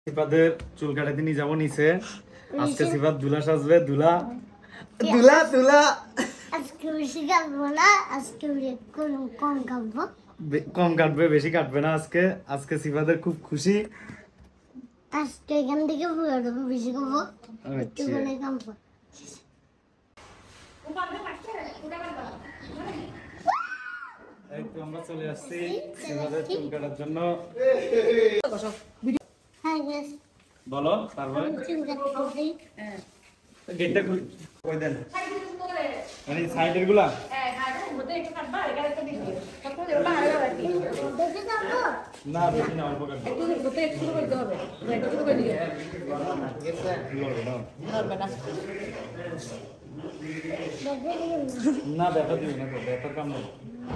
সিফাদের চুল কাটাতে নিয়ে যাবো নিচে। আজকে সিফাত দুলা সাজবে। দুলা দুলা দুলা আজকে বেশি কাটবো না, আজকে কম কাটবো। কম কাটবে, বেশি কাটবে না আজকে। আজকে সিফাদের খুব খুশি। আজকে এখান থেকে পুরো বেশি কাটবো, একটু করে কাটবো। এই তো আমরা চলে আসছি সিফাদের চুল কাটার জন্য। বলো তারপরে গেটটা কই দেন, মানে সাইডের গুলা না বেশি না, অল্প কাটবে। না ব্যথা দিবি না, ব্যথার কাম নেই।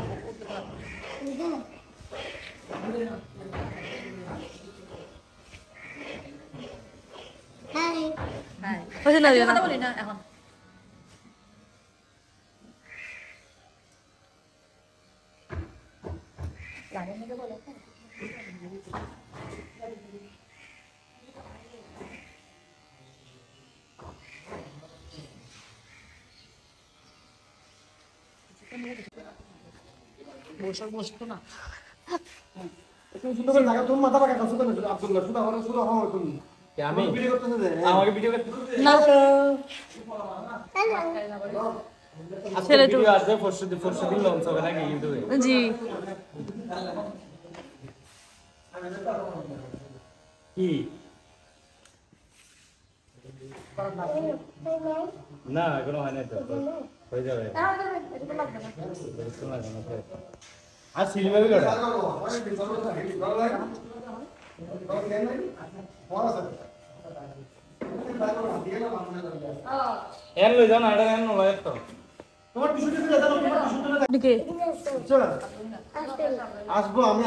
না এখনো হয় না, তো হয়ে যাবে। আর সিলভাবি করে এর লই যাও না, এটা এর নয় তো তোমার টিস্যু দিতে দাও, তোমার টিস্যু দিতে দাও। কি চলো আসবো আমি।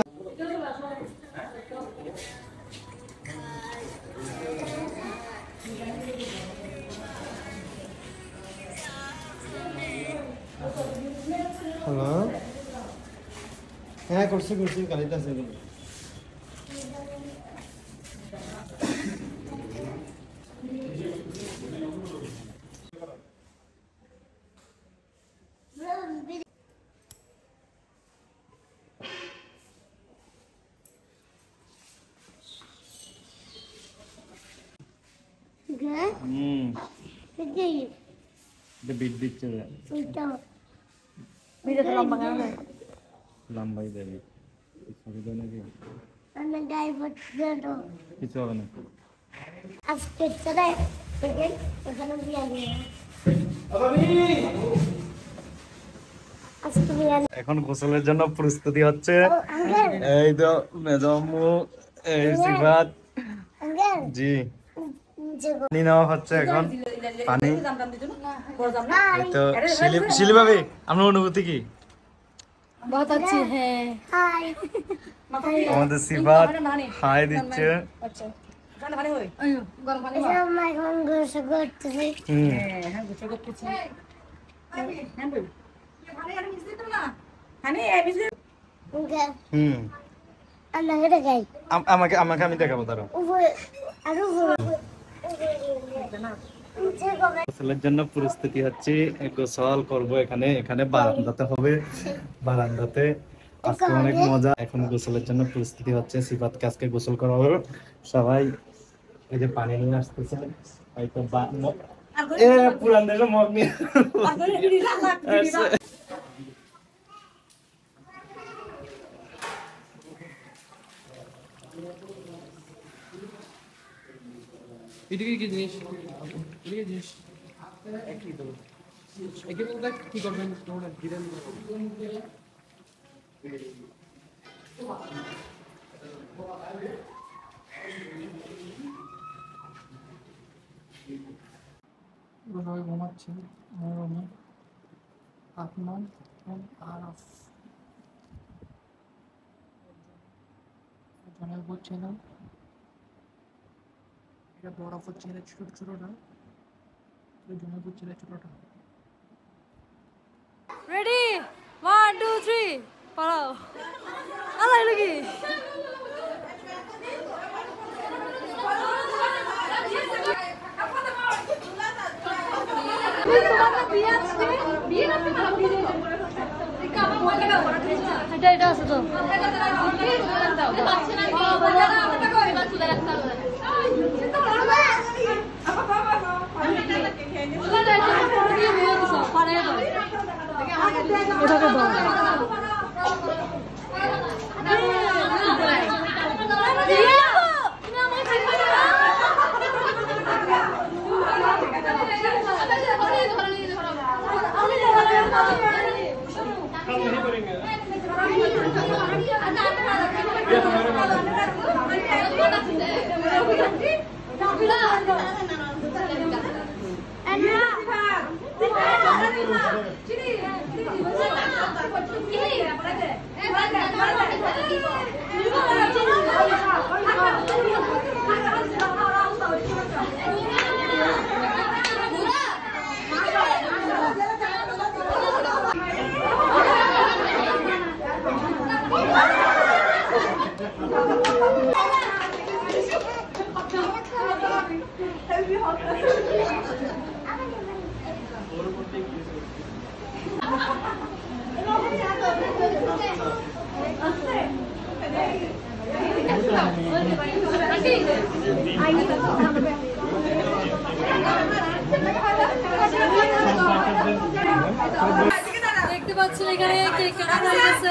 হ্যালো, হ্যাঁ করছি করছি, গাড়িটা আছে। বিট দিচ্ছে, লম্বাই দেবে কিছু হবে না। এখন গোসলের জন্য প্রস্তুতি হচ্ছে। এই তো মেজম্মু, এই সিফাত জি নেওয়া হচ্ছে এখন পানি। এই তো শিলি ভাবি, আপনার অনুভূতি কি? बहुत अच्छी है। हाय আমাদের সিফাত হাই দিচ্ছে। আচ্ছা জানা মানে হই গরম পানি এটা মাই কোন গোসল করতেছি। হ্যাঁ গোসল করতেছি। হ্যাঁ বল পানি আর মিশিয়ে তো না, পানি এই মিশিয়ে ওকে আমাকে দেখাই। আমাকে আমি দেখাবো, দাঁড়াও। আরো গোসলের জন্য প্রস্তুতি হচ্ছে। গোসল করবো এখানে, এখানে বারান্দাতে হবে, বারান্দাতে আজকে অনেক মজা। এখন গোসলের জন্য প্রস্তুতি হচ্ছে। সিফাতকে আজকে গোসল করা হবে। সবাই এই যে পানি নিয়ে আসতেছে, হয়তো পুরান দেশের মগ নিয়ে এদিকে কি জিনিস, এদিকে জিনিস একই তো একই বলতে কি করবেন তোমরা গিরেন সবাই ঘুমাচ্ছে রুমে। আপনার আরাফ জনের করছে না, এটা বরফ হচ্ছে না, ছোট ছোটটা জমে পড়ছে না ছোটটা। রেডি 1 2 3 পড়াও। আল্লাহ লাগি এটা আছে তো ওটাকে দাও দেখতে পাচ্ছেন এখানে কেক কাটা হয়ে গেছে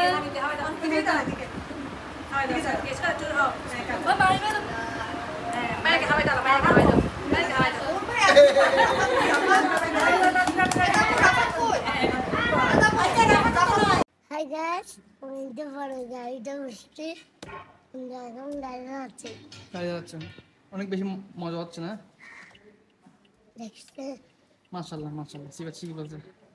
Hi guys, we are গাড়িটা বসছি এখন গাড়ি আছে গাড়ি যাচ্ছে অনেক বেশি মজা হচ্ছে না দেখতে মাশাআল্লাহ মাশাআল্লাহ সিবাত ঠিক বলছে